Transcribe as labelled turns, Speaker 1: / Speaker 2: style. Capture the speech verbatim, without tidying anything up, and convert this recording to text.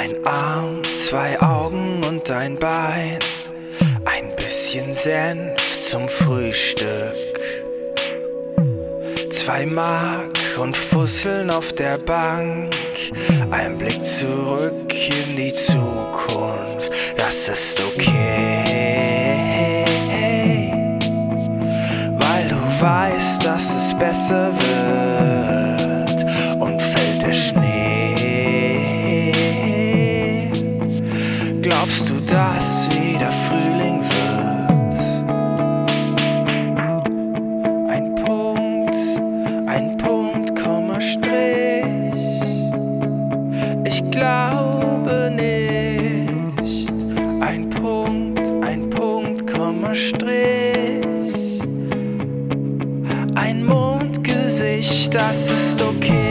Speaker 1: Ein Arm, zwei Augen und ein Bein, ein bisschen Senf zum Frühstück. Zwei Mark und Fusseln auf der Bank, ein Blick zurück in die Zukunft. Das ist okay, weil du weißt, dass es besser wird und fällt der Schnee. Glaubst du, dass wieder Frühling wird? Ein Punkt, ein Punkt, Komma, Strich. Ich glaube nicht. Ein Punkt, ein Punkt, Komma, Strich. Ein Mondgesicht, das ist okay.